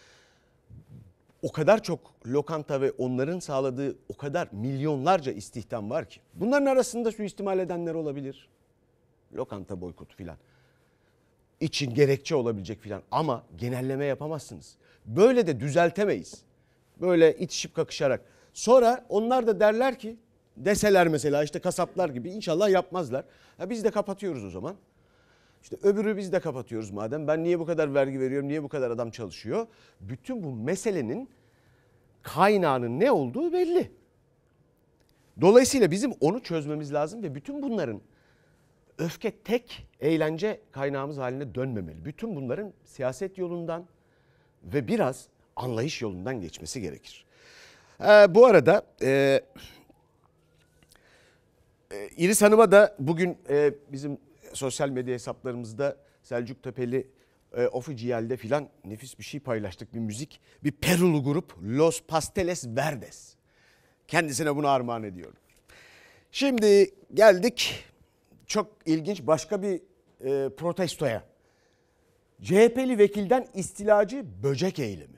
O kadar çok lokanta ve onların sağladığı o kadar milyonlarca istihdam var ki. Bunların arasında suistimal edenler olabilir. Lokanta boykotu filan için gerekçe olabilecek filan, ama genelleme yapamazsınız. Böyle de düzeltemeyiz. Böyle itişip kakışarak. Sonra onlar da derler ki, deseler mesela işte kasaplar gibi, inşallah yapmazlar. Ya biz de kapatıyoruz o zaman. İşte öbürü biz de kapatıyoruz madem. Ben niye bu kadar vergi veriyorum? Niye bu kadar adam çalışıyor? Bütün bu meselenin kaynağının ne olduğu belli. Dolayısıyla bizim onu çözmemiz lazım ve bütün bunların öfke tek eğlence kaynağımız haline dönmemeli. Bütün bunların siyaset yolundan ve biraz anlayış yolundan geçmesi gerekir. Bu arada İris Hanım'a da bugün bizim sosyal medya hesaplarımızda Selçuk Tepeli Oficiyel'de filan nefis bir şey paylaştık, bir müzik. Bir Perulu grup Los Pasteles Verdes. Kendisine bunu armağan ediyorum. Şimdi geldik çok ilginç başka bir protestoya. CHP'li vekilden istilacı böcek eylemi.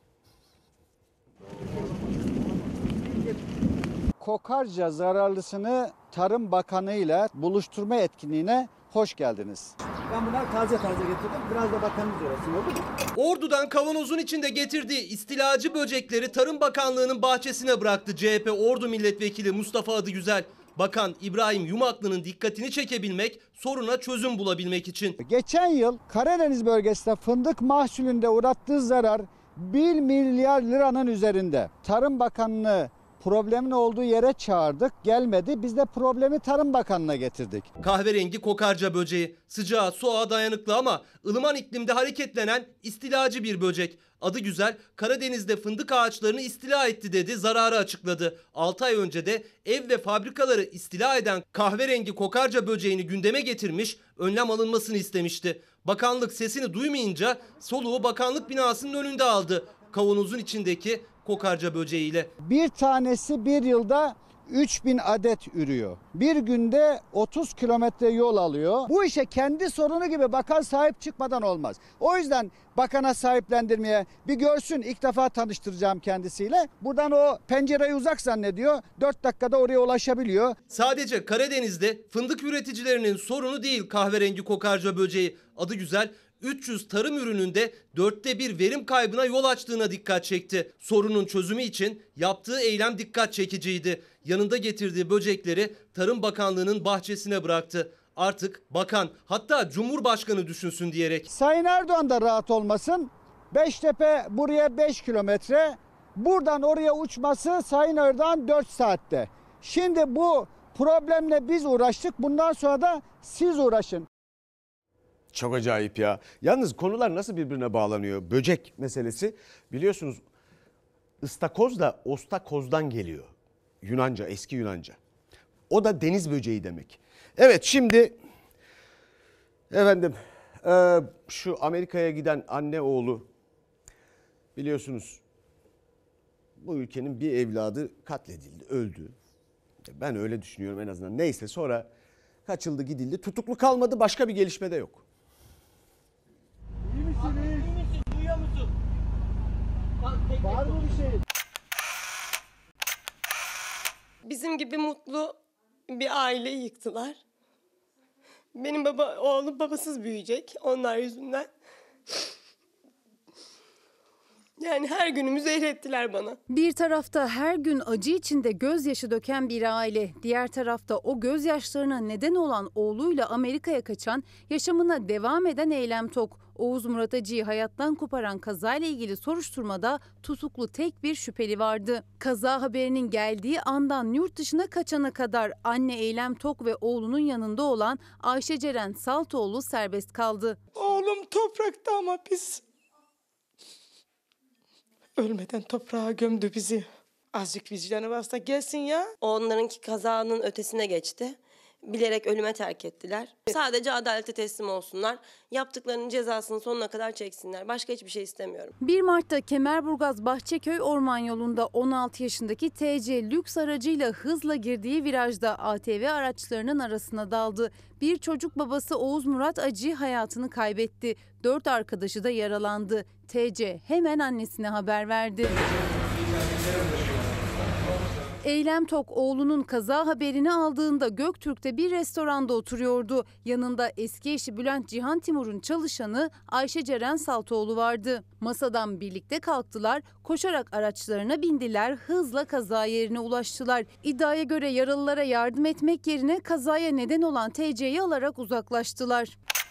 Kokarca zararlısını Tarım Bakanı ile buluşturma etkinliğine hoş geldiniz. Ben bunları taze getirdim. Biraz da bakanımız uğraşsın, olur mu? Ordu'dan kavanozun içinde getirdiği istilacı böcekleri Tarım Bakanlığı'nın bahçesine bıraktı CHP Ordu Milletvekili Mustafa Adıgüzel. Bakan İbrahim Yumaklı'nın dikkatini çekebilmek, soruna çözüm bulabilmek için. Geçen yıl Karadeniz bölgesinde fındık mahsulünde uğrattığı zarar 1 milyar liranın üzerinde. Tarım Bakanlığı problemin olduğu yere çağırdık, gelmedi. Biz de problemi Tarım Bakanlığı'na getirdik. Kahverengi kokarca böceği, sıcağa, soğuğa dayanıklı ama ılıman iklimde hareketlenen istilacı bir böcek. Adıgüzel, Karadeniz'de fındık ağaçlarını istila etti dedi, zararı açıkladı. 6 ay önce de ev ve fabrikaları istila eden kahverengi kokarca böceğini gündeme getirmiş, önlem alınmasını istemişti. Bakanlık sesini duymayınca soluğu bakanlık binasının önünde aldı. Kavanozun içindeki kokarca böceğiyle. Bir tanesi bir yılda 3000 adet ürüyor. Bir günde 30 kilometre yol alıyor. Bu işe kendi sorunu gibi bakan sahip çıkmadan olmaz. O yüzden bakana sahiplendirmeye bir görsün, ilk defa tanıştıracağım kendisiyle. Buradan o pencereyi uzak zannediyor. 4 dakikada oraya ulaşabiliyor. Sadece Karadeniz'de fındık üreticilerinin sorunu değil kahverengi kokarca böceği. Adıgüzel 300 tarım ürününde 1/4 verim kaybına yol açtığına dikkat çekti. Sorunun çözümü için yaptığı eylem dikkat çekiciydi. Yanında getirdiği böcekleri Tarım Bakanlığı'nın bahçesine bıraktı. Artık bakan, hatta Cumhurbaşkanı düşünsün diyerek. Sayın Erdoğan da rahat olmasın. Beştepe buraya 5 kilometre. Buradan oraya uçması Sayın Erdoğan 4 saatte. Şimdi bu problemle biz uğraştık. Bundan sonra da siz uğraşın. Çok acayip ya. Yalnız konular nasıl birbirine bağlanıyor? Böcek meselesi biliyorsunuz ıstakoz da ostakozdan geliyor. Yunanca, eski Yunanca. O da deniz böceği demek. Evet şimdi efendim şu Amerika'ya giden anne oğlu biliyorsunuz bu ülkenin bir evladı katledildi, öldü. Ben öyle düşünüyorum en azından. Neyse sonra kaçıldı gidildi. Tutuklu kalmadı, başka bir gelişme de yok. İyi misin? Duyuyor musun? Var mı bir şey? Bizim gibi mutlu bir aileyi yıktılar. Benim oğlum babasız büyüyecek onlar yüzünden. Yani her günümü zehrettiler bana. Bir tarafta her gün acı içinde gözyaşı döken bir aile, diğer tarafta o gözyaşlarına neden olan oğluyla Amerika'ya kaçan, yaşamına devam eden Eylem Tok. Oğuz Murat Acı'yı hayattan koparan kazayla ilgili soruşturmada tutuklu tek bir şüpheli vardı. Kaza haberinin geldiği andan yurt dışına kaçana kadar anne Eylem Tok ve oğlunun yanında olan Ayşe Ceren Saltoğlu serbest kaldı. Oğlum toprakta ama biz ölmeden toprağa gömdü bizi. Azıcık vicdanı varsa gelsin ya. Onlarınki kazanın ötesine geçti. Bilerek ölüme terk ettiler. Sadece adalete teslim olsunlar. Yaptıklarının cezasını sonuna kadar çeksinler. Başka hiçbir şey istemiyorum. 1 Mart'ta Kemerburgaz Bahçeköy Orman Yolu'nda 16 yaşındaki TC lüks aracıyla hızla girdiği virajda ATV araçlarının arasına daldı. Bir çocuk babası Oğuz Murat Acı hayatını kaybetti. 4 arkadaşı da yaralandı. TC hemen annesine haber verdi. Eylem Tok oğlunun kaza haberini aldığında Göktürk'te bir restoranda oturuyordu. Yanında eski eşi Bülent Cihan Timur'un çalışanı Ayşe Ceren Saltoğlu vardı. Masadan birlikte kalktılar, koşarak araçlarına bindiler, hızla kaza yerine ulaştılar. İddiaya göre yaralılara yardım etmek yerine kazaya neden olan TC'yi alarak uzaklaştılar.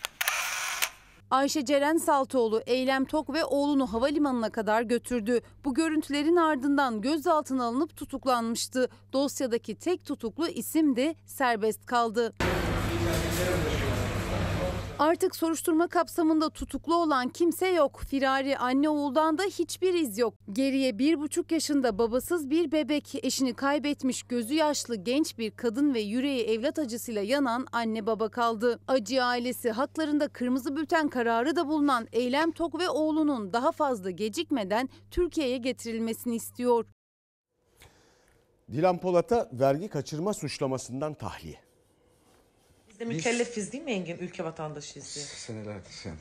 Ayşe Ceren Saltoğlu, Eylem Tok ve oğlunu havalimanına kadar götürdü. Bu görüntülerin ardından gözaltına alınıp tutuklanmıştı. Dosyadaki tek tutuklu isim de serbest kaldı. Artık soruşturma kapsamında tutuklu olan kimse yok. Firari anne oğuldan da hiçbir iz yok. Geriye 1,5 yaşında babasız bir bebek, eşini kaybetmiş gözü yaşlı genç bir kadın ve yüreği evlat acısıyla yanan anne baba kaldı. Acı ailesi haklarında kırmızı bülten kararı da bulunan Eylem Tok ve oğlunun daha fazla gecikmeden Türkiye'ye getirilmesini istiyor. Dilan Polat'a vergi kaçırma suçlamasından tahliye. Biz de mükellefiz değil mi Engin? Ülke vatandaşıyız diye. Senelerdir sen.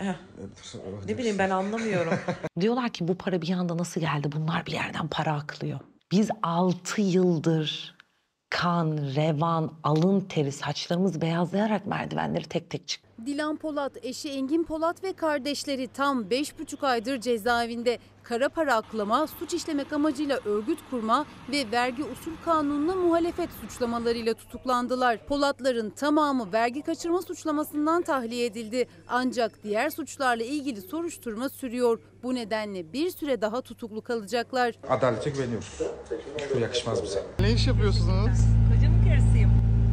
Ne bileyim ben anlamıyorum. Diyorlar ki bu para bir anda nasıl geldi? Bunlar bir yerden para aklıyor. Biz 6 yıldır kan, revan, alın teri, saçlarımız beyazlayarak merdivenleri tek tek çıktık. Dilan Polat, eşi Engin Polat ve kardeşleri tam 5,5 aydır cezaevinde. Kara para aklama, suç işlemek amacıyla örgüt kurma ve vergi usul kanununa muhalefet suçlamalarıyla tutuklandılar. Polatların tamamı vergi kaçırma suçlamasından tahliye edildi. Ancak diğer suçlarla ilgili soruşturma sürüyor. Bu nedenle bir süre daha tutuklu kalacaklar. Adalete güveniyoruz. Bu yakışmaz bize. Ne iş yapıyorsunuz? Kocamın karısıyım.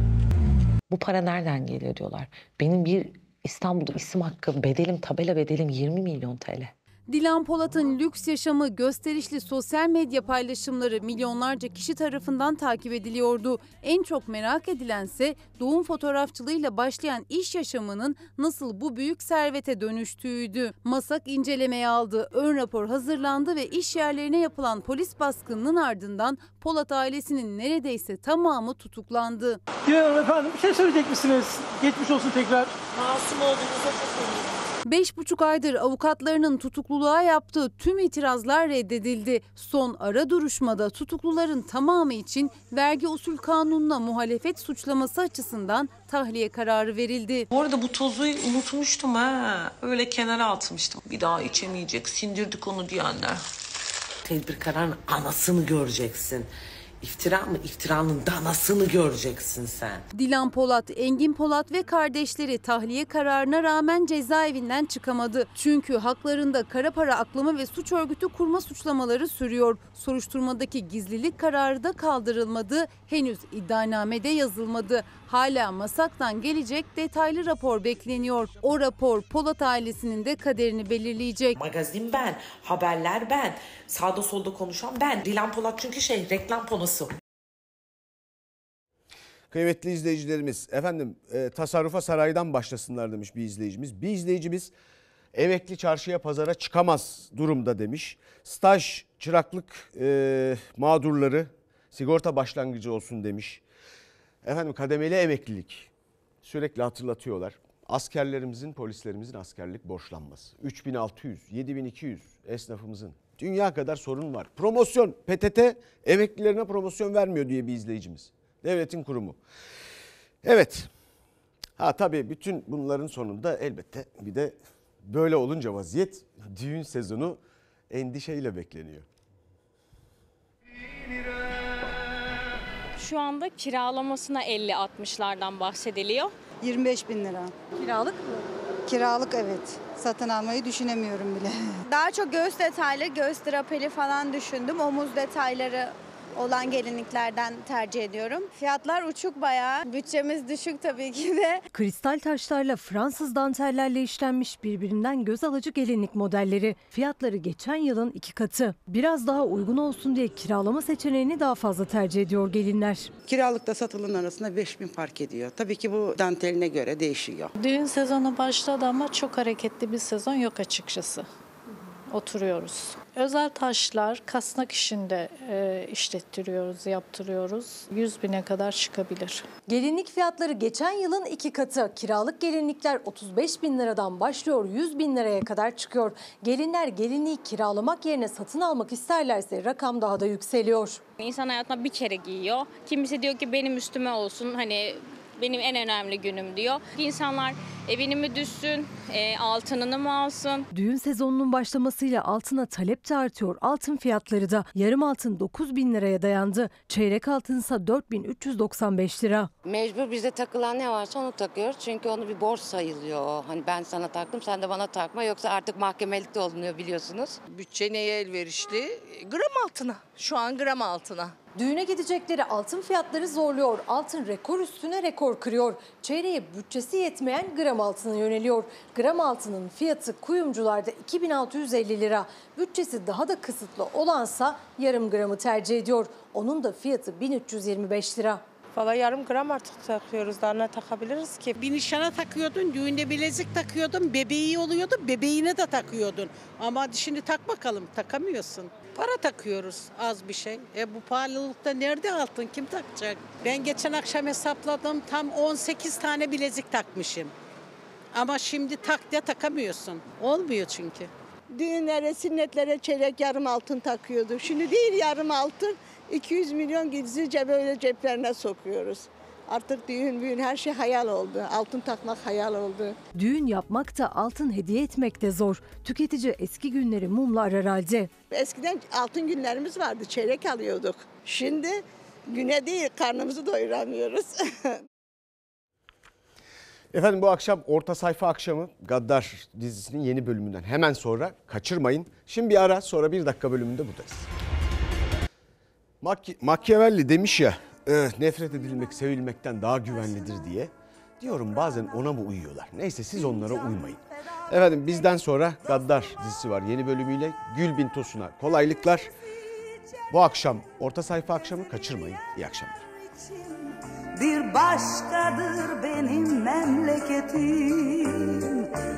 Bu para nereden geliyor diyorlar. Benim bir İstanbul'da isim hakkı bedelim, tabela bedelim 20 milyon TL. Dilan Polat'ın lüks yaşamı, gösterişli sosyal medya paylaşımları milyonlarca kişi tarafından takip ediliyordu. En çok merak edilense doğum fotoğrafçılığıyla başlayan iş yaşamının nasıl bu büyük servete dönüştüğüydü. MASAK incelemeye aldı, ön rapor hazırlandı ve iş yerlerine yapılan polis baskınının ardından Polat ailesinin neredeyse tamamı tutuklandı. Diyorum efendim, bir şey söyleyecek misiniz? Geçmiş olsun tekrar. Masum olduğunuza çok eminim. 5,5 aydır avukatlarının tutukluluğa yaptığı tüm itirazlar reddedildi. Son ara duruşmada tutukluların tamamı için vergi usul kanununa muhalefet suçlaması açısından tahliye kararı verildi. Bu arada bu tozu unutmuştum ha. Öyle kenara atmıştım. Bir daha içemeyecek, sindirdik onu diyenler. Tedbir kararının anasını göreceksin. İftira mı? İftiranın danasını göreceksin sen. Dilan Polat, Engin Polat ve kardeşleri tahliye kararına rağmen cezaevinden çıkamadı. Çünkü haklarında kara para aklama ve suç örgütü kurma suçlamaları sürüyor. Soruşturmadaki gizlilik kararı da kaldırılmadı. Henüz iddianamede yazılmadı. Hala MASAK'tan gelecek detaylı rapor bekleniyor. O rapor Polat ailesinin de kaderini belirleyecek. Magazin ben, haberler ben, sağda solda konuşan ben. Dilan Polat çünkü reklam konusu. Kıymetli izleyicilerimiz, efendim tasarrufa saraydan başlasınlar demiş bir izleyicimiz. Bir izleyicimiz emekli çarşıya pazara çıkamaz durumda demiş. Staj, çıraklık mağdurları sigorta başlangıcı olsun demiş. Efendim kademeli emeklilik sürekli hatırlatıyorlar. Askerlerimizin, polislerimizin askerlik borçlanması. 3600, 7200 esnafımızın dünya kadar sorun var. Promosyon, PTT emeklilerine promosyon vermiyor diye bir izleyicimiz. Devletin kurumu. Evet. Tabii bütün bunların sonunda elbette bir de böyle olunca vaziyet düğün sezonu endişeyle bekleniyor. Şu anda kiralamasına 50-60'lardan bahsediliyor. 25.000 lira. Kiralık mı? Kiralık evet. Satın almayı düşünemiyorum bile. Daha çok göğüs detaylı, göğüs drapeli falan düşündüm. Omuz detayları olan gelinliklerden tercih ediyorum. Fiyatlar uçuk bayağı. Bütçemiz düşük tabii ki de. Kristal taşlarla Fransız dantellerle işlenmiş birbirinden göz alıcı gelinlik modelleri. Fiyatları geçen yılın 2 katı. Biraz daha uygun olsun diye kiralama seçeneğini daha fazla tercih ediyor gelinler. Kiralıkta satılan arasında 5.000 fark ediyor. Tabii ki bu danteline göre değişiyor. Düğün sezonu başladı ama çok hareketli bir sezon yok açıkçası. Oturuyoruz. Özel taşlar kasnak işinde işlettiriyoruz, yaptırıyoruz. 100.000'e kadar çıkabilir. Gelinlik fiyatları geçen yılın 2 katı. Kiralık gelinlikler 35.000 liradan başlıyor, 100.000 liraya kadar çıkıyor. Gelinler gelinliği kiralamak yerine satın almak isterlerse rakam daha da yükseliyor. İnsan hayatına bir kere giyiyor. Kimisi diyor ki benim üstüme olsun, hani benim en önemli günüm diyor. İnsanlar evini mi düşsün, altınını mı alsın? Düğün sezonunun başlamasıyla altına talep de artıyor. Altın fiyatları da yarım altın 9.000 liraya dayandı. Çeyrek altınsa 4.395 lira. Mecbur bize takılan ne varsa onu takıyoruz. Çünkü onu bir borç sayılıyor. Hani ben sana taktım, sen de bana takma. Yoksa artık mahkemelik de olunuyor biliyorsunuz. Bütçe neye elverişli? Gram altına. Şu an gram altına. Düğüne gidecekleri altın fiyatları zorluyor. Altın rekor üstüne rekor kırıyor. Çeyreğe bütçesi yetmeyen gram altına yöneliyor. Gram altının fiyatı kuyumcularda 2650 lira. Bütçesi daha da kısıtlı olansa yarım gramı tercih ediyor. Onun da fiyatı 1325 lira. Valla yarım gram artık takıyoruz. Daha ne takabiliriz ki? Bir nişana takıyordun, düğünde bilezik takıyordun, bebeği oluyordu, bebeğine de takıyordun. Ama şimdi tak bakalım, takamıyorsun. Para takıyoruz az bir şey. Bu pahalılıkta nerede altın, kim takacak? Ben geçen akşam hesapladım, tam 18 tane bilezik takmışım. Ama şimdi tak de takamıyorsun. Olmuyor çünkü. Düğünlere, sünnetlere çeyrek yarım altın takıyorduk. Şimdi değil yarım altın, 200 milyon gizlice böyle ceplerine sokuyoruz. Artık düğün her şey hayal oldu. Altın takmak hayal oldu. Düğün yapmak da altın hediye etmek de zor. Tüketici eski günleri mumla arar halde. Eskiden altın günlerimiz vardı, çeyrek alıyorduk. Şimdi güne değil, karnımızı doyuramıyoruz. Efendim bu akşam Orta Sayfa akşamı Gaddar dizisinin yeni bölümünden hemen sonra kaçırmayın. Şimdi bir ara, sonra 1 dakika bölümünde buradayız. Machiavelli demiş ya, nefret edilmek sevilmekten daha güvenlidir diye. Diyorum bazen ona mı uyuyorlar? Neyse siz onlara uymayın. Efendim bizden sonra Gaddar dizisi var yeni bölümüyle. Gülbin Tosun'a kolaylıklar. Bu akşam Orta Sayfa akşamı kaçırmayın. İyi akşamlar. Bir başkadır benim memleketim.